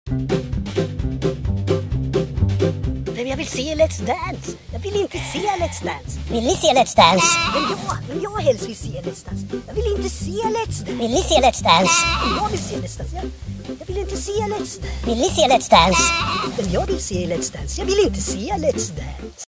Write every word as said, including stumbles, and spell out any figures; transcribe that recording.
Men jag vill se Let's Dance. Jag vill inte se Let's Dance. Vill ni se Let's Dance? Men jag, men jag helst vill se Let's Dance. Jag vill inte se Let's Dance. Vill ni se Let's Dance? Jag vill se Let's Dance. Jag, jag vill inte se Let's Dance. Vill ni se Let's Dance? Men jag vill se Let's Dance. Jag vill inte se Let's Dance.